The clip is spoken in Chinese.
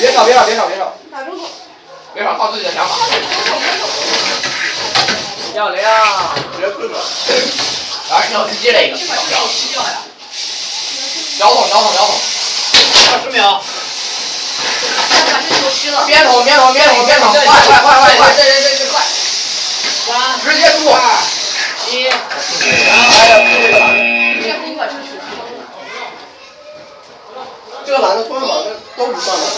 别吵，别吵，别吵，别吵。 打住！ 别吵，靠自己的想法。 漂亮！ 别睡了。来，然后直接来一个。摇桶，20秒。 把这球吃了。 边桶，快！这快！3，直接出。1。哎呀，对了。这个篮子算吗？这都不算吧。